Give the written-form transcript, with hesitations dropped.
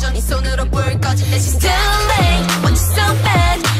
네 손으로 불 꺼질 때 she's too late. Want you so bad.